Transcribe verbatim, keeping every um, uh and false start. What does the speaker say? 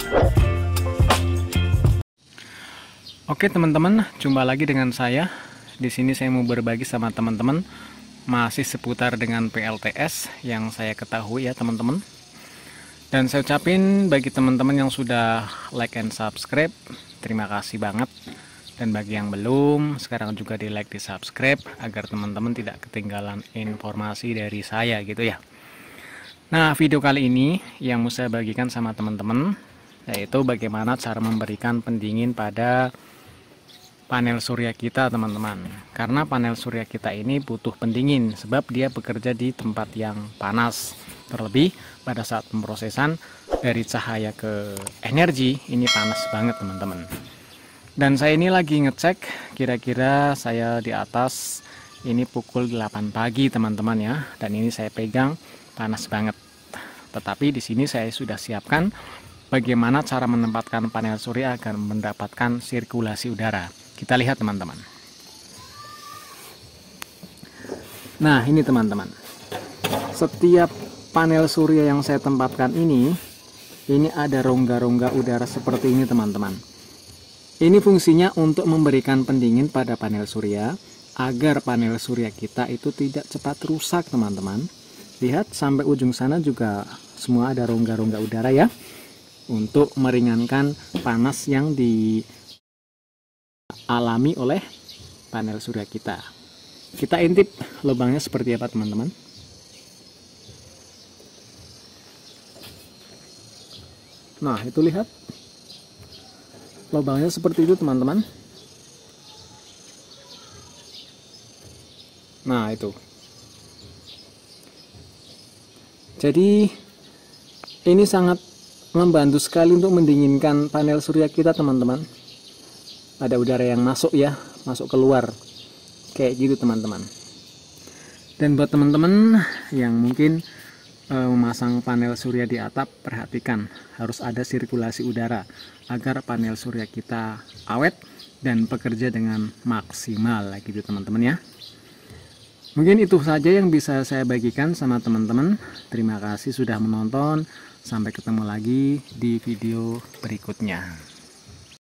Oke teman-teman, jumpa lagi dengan saya. Di sini saya mau berbagi sama teman-teman masih seputar dengan P L T S yang saya ketahui ya teman-teman. Dan saya ucapin bagi teman-teman yang sudah like and subscribe, terima kasih banget. Dan bagi yang belum, sekarang juga di like, di subscribe agar teman-teman tidak ketinggalan informasi dari saya gitu ya. Nah, video kali ini yang mau saya bagikan sama teman-teman yaitu bagaimana cara memberikan pendingin pada panel surya kita teman-teman. Karena panel surya kita ini butuh pendingin sebab dia bekerja di tempat yang panas. Terlebih pada saat pemrosesan dari cahaya ke energi ini panas banget teman-teman. Dan saya ini lagi ngecek, kira-kira saya di atas ini pukul delapan pagi teman-teman ya. Dan ini saya pegang panas banget. Tetapi di sini saya sudah siapkan bagaimana cara menempatkan panel surya agar mendapatkan sirkulasi udara. Kita lihat teman-teman. Nah ini teman-teman, setiap panel surya yang saya tempatkan ini, ini ada rongga-rongga udara seperti ini teman-teman. Ini fungsinya untuk memberikan pendingin pada panel surya, agar panel surya kita itu tidak cepat rusak teman-teman. Lihat sampai ujung sana juga semua ada rongga-rongga udara ya, untuk meringankan panas yang di alami oleh panel surya kita. Kita intip lubangnya seperti apa teman-teman. Nah itu lihat lubangnya seperti itu teman-teman. Nah itu, jadi ini sangat membantu sekali untuk mendinginkan panel surya kita teman-teman. Ada udara yang masuk ya, masuk keluar kayak gitu teman-teman. Dan buat teman-teman yang mungkin e, memasang panel surya di atap, perhatikan harus ada sirkulasi udara agar panel surya kita awet dan bekerja dengan maksimal gitu teman-teman ya. Mungkin itu saja yang bisa saya bagikan sama teman-teman. Terima kasih sudah menonton. Sampai ketemu lagi di video berikutnya.